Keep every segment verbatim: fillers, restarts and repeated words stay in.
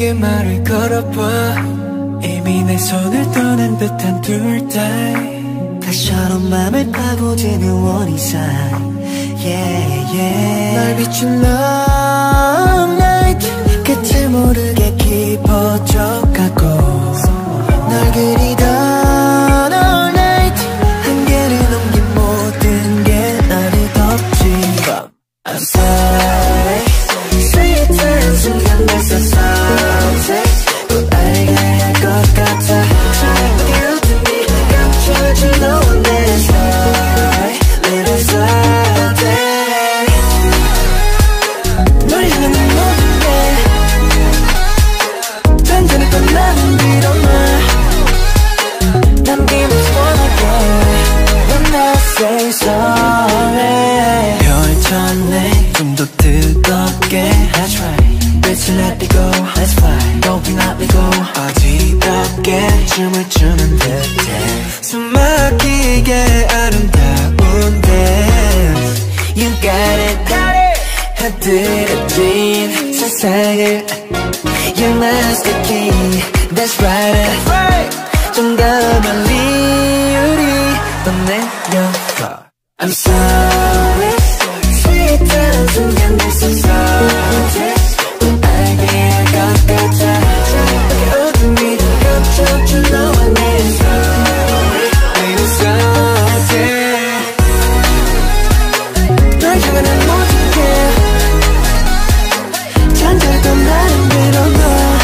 내게 말을 걸어봐. 이미 내 손을 떠난 듯한 둘 다 다시처럼 맘을 파고드는 원이사. Yeah, yeah. 날 비춘 love night 끝을 모르게 깊어져 가고 널 그리던 all night 한계를 넘긴 모든 게 나를 덮지. I'm sorry 스윗한 순간 벌써 something 꼭 알게 할 것 같아. 차갑게 웃는 네 감춰진 너와 내 story little something. 널 향한 내 모든 게 단단했던 나는 빌어놔. 남김없이 원하게 When I say sorry. 별천에 좀 더 뜨겁게 That's right. 빛을 내비고 Let's fly. 높이 날리고 어지럽게 춤을 추는 듯해. 숨막히게 아름다운 dance. You got it. 흐드러진 세상을 You must be key. That's right. 좀 더 멀리 우리 떠내려가. I'm sorry 스윗한 순간 벌써 something 꼭 알게 할 것 같아. 차갑게 웃는 네 감춰준 너와 내 story little something. 널 향한 내 모든 게 잔잔했던 나를 밀어넣어.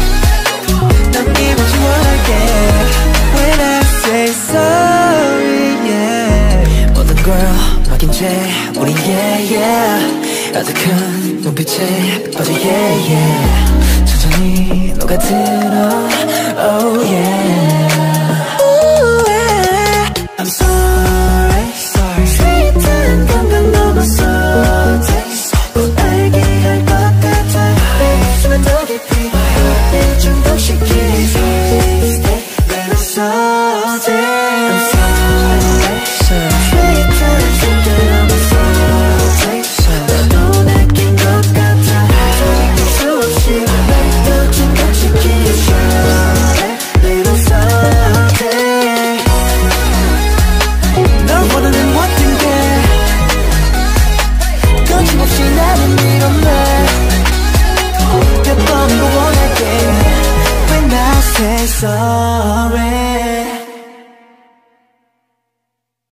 남김없이 원하게 When I say sorry yeah. 모든 걸 막힌 채 우린 yeah yeah. 아득한 눈빛에 빠져 yeah yeah. 천천히 녹아들어 oh yeah. Ooh, yeah. I'm sorry sorry 스윗한 감각 넘어서 꼭 알게 할 것 같아. 숨을 더 깊이 날 중독시키는 Little something.